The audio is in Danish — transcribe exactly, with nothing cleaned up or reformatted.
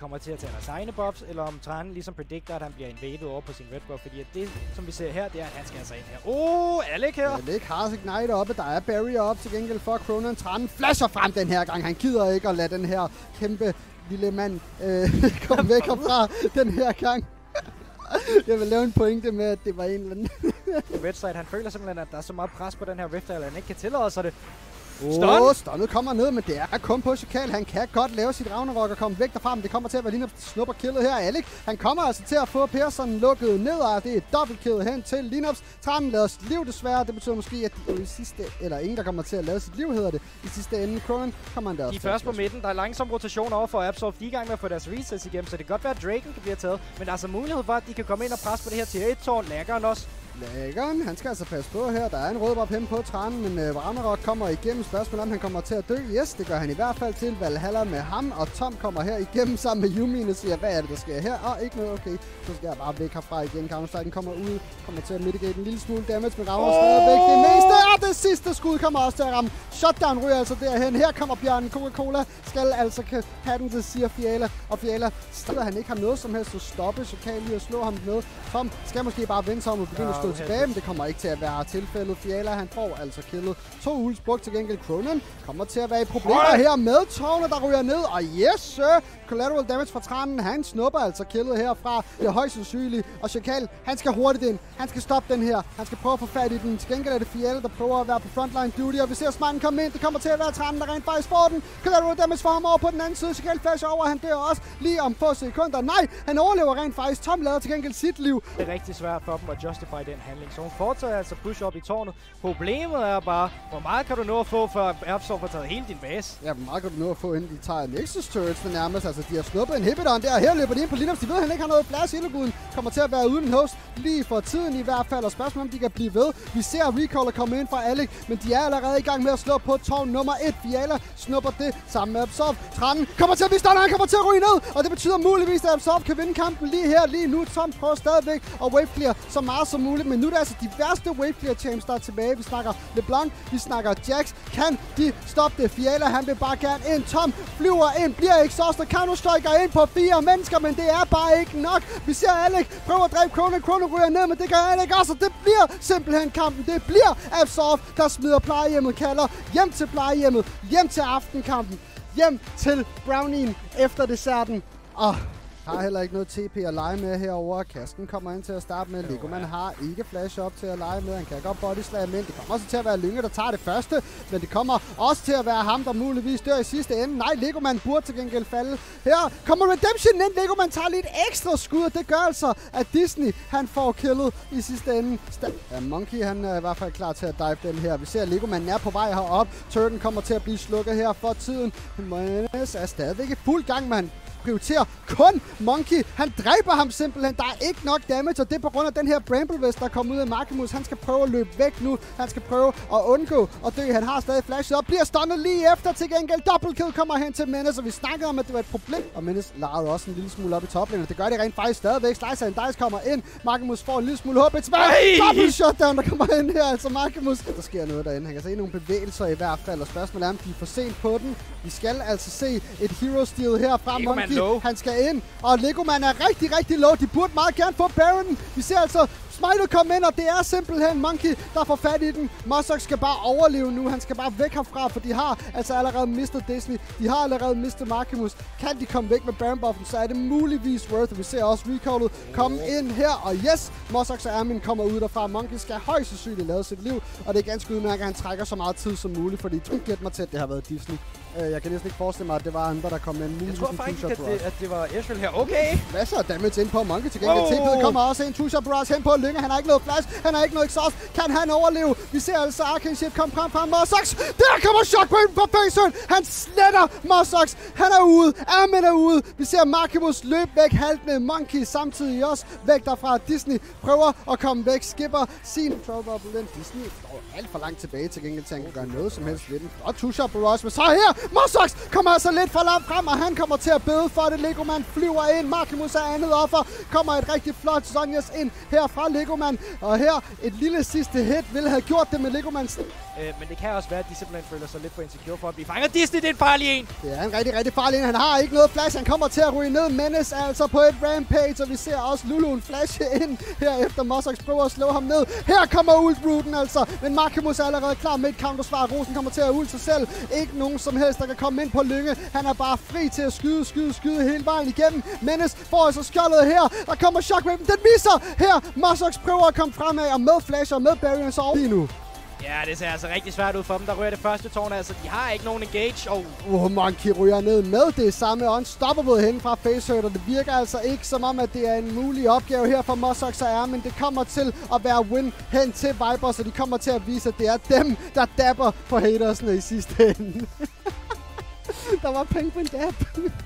kommer til at tage deres egne buffs, eller om Tran ligesom predicter, at han bliver invaded over på sin red buff, fordi det, som vi ser her, det er, at han skal altså ind her. Åh, oh, Alec her! Alec har Ignite oppe, der er barrier op til gengæld for Kronan. Tran flasher frem den her gang. Han gider ikke at lade den her kæmpe lille mand øh, komme væk herfra den her gang. Jeg vil lave en pointe med, at det var en eller anden. Redside, han føler simpelthen, at der er så meget pres på den her Rift, at han ikke kan tillade sig det. Stun! Oh, stunnet kommer ned, men det er kun på Sjokal. Han kan godt lave sit Ragnarok og komme væk derfra, men det kommer til at være Linux, der snupper killet her. Alec, han kommer altså til at få Persson lukket ned, og det er et dobbeltkill hen til Linux. Tran lader sit liv desværre. Det betyder måske, at de i sidste, eller ingen, der kommer til at lade sit liv, hedder det. I sidste ende, Cronen kommer han der også. De er først på midten. Der er langsom rotation over for Absolve. De er i gang med at få deres resets igennem, så det kan godt være, at Draken kan blive taget. Men der er altså mulighed for, at de kan komme ind og presse på det her tier et-tårn. Laggeren også. Laggeren, han skal altså passe på her. Der er en rød buff hen på Tran, men uh, Ragnarok kommer igennem. Spørgsmålet om han kommer til at dø. Yes, det gør han i hvert fald til Valhalla med ham, og Tom kommer her igennem sammen med Yumin og siger, hvad er det, der sker her? Og ikke noget, okay. Så skal jeg bare væk herfra igen. Counter-Strike kommer ud, kommer til at mitigate en lille smule damage, men Ragnarok oh! stadigvæk det meste. Og det sidste skud kommer også til at ramme. Shutdown ryger altså derhen. Her kommer Bjørn Coca-Cola. Skal altså have den til siger Fiala. Og Fiala steder han ikke har noget som helst at stoppe, så kan lige at slå ham med. Tom skal måske bare vente sig om og begynde ja, at stå okay. tilbage, men det kommer ikke til at være tilfældet. Fiala, han får altså killet. To ults brugt til gengæld. Cronen kommer til at være i problemer Oi. her med tårnet, der ryger ned. Og yes, sir! Collateral damage fra Tranen. Han snupper altså killet herfra. Det er højst sandsynligt. Og Sjokal, han skal hurtigt ind. Han skal stoppe den her. Han skal prøve at få fat i den. Til gengæld er det Fiala, der prøver at være på frontline duty. Og vi ser Smarten komme ind. Det kommer til at være Tranen, der rent faktisk får den. Collateral damage for ham over på den anden side. Sjokal flasher over. Han dør også lige om få sekunder. Nej, han overlever rent faktisk. Tom lader til gengæld sit liv. Det er rigtig svært for dem at justify den handling. Så hun fortsætter altså push op i tårnet. Problemet er bare, hvor meget kan du nå at få, før Absolve får taget hele din base? Ja, hvor meget kan du nå at få, inden de tager Nexus turrets der nærmest. Altså, de har snuppet inhibitoren der. Her løber de ind på Linux. De ved, at han ikke har noget plads. Hildeguden kommer til at være uden host lige for tiden i hvert fald. Og spørgsmålet om de kan blive ved. Vi ser Recaller komme ind fra Alec, men de er allerede i gang med at slå på tårn nummer et. Fiala snupper det sammen med Absolve. Tranen kommer til at blive stunnet. Han kommer til at ryge ned. Og det betyder muligvis, at Absolve kan vinde kampen lige her, lige nu. Tom prøver stadigvæk at wave clear så meget som muligt. Men nu er det altså de værste wave clear champs, der er tilbage. Vi snakker LeBlanc, vi snakker Jax. Kan de stoppe det? Fiala, han vil bare gerne ind. Tom flyver ind, bliver exhausted. Counter-Striker ind på fire mennesker, men det er bare ikke nok. Vi ser Alec prøver at dræbe Cronen. Cronen ryger ned, men det gør Alec også. Det bliver simpelthen kampen. Det bliver Absolve, der smider plejehjemmet, kalder hjem til plejehjemmet, hjem til aftenkampen, hjem til Brownien efter desserten. Og har heller ikke noget T P at lege med herover. Kasken kommer ind til at starte med. Legoman har ikke flash op til at lege med. Han kan godt bodyslam ind. Det kommer også til at være Lynge, der tager det første. Men det kommer også til at være ham, der muligvis dør i sidste ende. Nej, Legoman burde til gengæld falde. Her kommer Redemption ind. Legoman tager lidt ekstra skud. Det gør altså, at Disney han får killet i sidste ende. Ja, Monkey han er i hvert fald klar til at dive den her. Vi ser, at Legoman er på vej herop. Turden kommer til at blive slukket her for tiden. Menes er stadigvæk i fuld gang, mand. Prioriterer kun Monkey. Han dræber ham simpelthen. Der er ikke nok damage, og det er på grund af den her Bramble Vest, der kommer ud af Markimus. Han skal prøve at løbe væk nu. Han skal prøve at undgå at dø. Han har stadig flashet op. Bliver stunnet lige efter. Til gengæld dobbeltkill kommer hen til Menace, og vi snakkede om, at det var et problem. Og Menace legede også en lille smule op i toplane. Det gør det rent faktisk stadigvæk. Slicer and Dice kommer ind. Markimus får en lille smule håb. Et svært double shutdown, der kommer ind her. Altså Markimus. Der sker noget derinde. Han kan se nogle bevægelser i hvert fald, og spørgsmålet er, om de er for sent på den. Vi skal altså se et hero steal her fra Monkey. Low. Han skal ind, og Legoman er rigtig, rigtig low. De burde meget gerne få Baron. Vi ser altså Smiley komme ind, og det er simpelthen Monkey, der får fat i den. Mosok skal bare overleve nu. Han skal bare væk herfra, for de har altså allerede mistet Disney. De har allerede mistet Markimus. Kan de komme væk med Baron buffen, så er det muligvis worth. Vi ser også Recallet komme ind her, og yes, Mosok og Armin kommer ud derfra. Monkey skal højst sandsynligt lave sit liv, og det er ganske udmærket, at han trækker så meget tid som muligt, fordi du gæt mig til, at det har været Disney. Jeg kan næsten ikke forestille mig, at det var andre, der kom med en Jeg tror faktisk, at det, at det var Ezreal her. Okay! Masser af damage ind på Monkey. Til gengæld oh. T P'et kommer også en two-shot barrage hen på Lynge. Han har ikke noget flash. Han har ikke noget exhaust. Kan han overleve? Vi ser altså Arcane Shift komme frem fra Mosok. Der kommer Shockwave på faceren. Han sletter Mosok. Han er ude. Armin er ude. Vi ser Markimus løbe væk haltende. Monkey samtidig også væk derfra. Disney prøver at komme væk. Skipper sin trouble. Disney står alt for langt tilbage til gengæld til, at han kan gøre noget som helst ved den. Og two-shot barrage. Men så her Mosok kommer altså lidt for langt frem, og han kommer til at bede for det. Legoman flyver ind. Markimus er andet offer. Kommer et rigtig flot Zhonya's ind her fra Legoman. Og her, et lille sidste hit ville have gjort det med Legoman's. Øh, men det kan også være, at de simpelthen føler sig lidt for insecure for at blive fanget. Disney, det er en farlig en! Det er en rigtig, rigtig farlig en. Han har ikke noget flash. Han kommer til at ryge ned. Menace er altså på et rampage, og vi ser også Lulu'en flashe ind her efter Mossox prøver at slå ham ned. Her kommer ult-rooten altså, men Markimus er allerede klar med et countersvar. Rosen kommer til at ult sig selv. Ikke nogen som helst, der kan komme ind på Lynge. Han er bare fri til at skyde, skyde, skyde hele vejen igennem. Menace får altså skjoldet her. Der kommer Shockwave. Den misser her. Mossox prøver at komme fremad, og med flash og med barrier så lige nu. Ja, det ser altså rigtig svært ud for dem, der rører det første tårn. Altså, de har ikke nogen engage. Og oh, Monkey ryger ned med det samme unstoppable hen fra Facehurt, og det virker altså ikke som om, at det er en mulig opgave her for Mossox og er, men det kommer til at være win hen til Vipers, og de kommer til at vise, at det er dem, der dapper for hatersne i sidste ende. Der var penge på en dab.